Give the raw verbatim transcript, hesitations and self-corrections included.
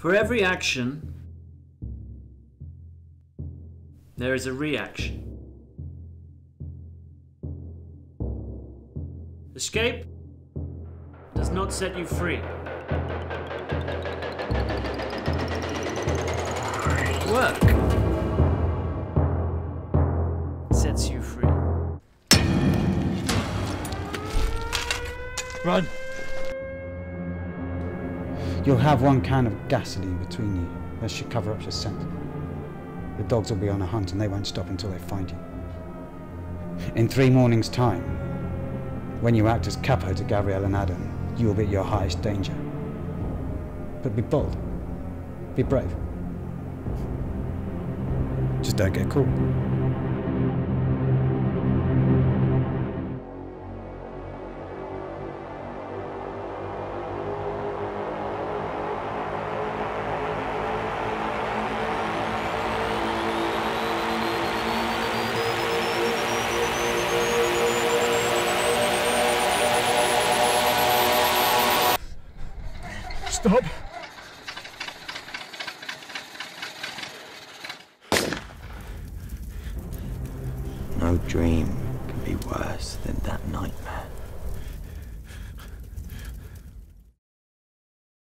For every action, there is a reaction. Escape does not set you free. Work sets you free. Run! You'll have one can of gasoline between you. That should cover up your scent. The dogs will be on a hunt and they won't stop until they find you. In three mornings' time, when you act as capo to Gabrielle and Adam, you will be at your highest danger. But be bold. Be brave. Just don't get caught. Stop! No dream can be worse than that nightmare.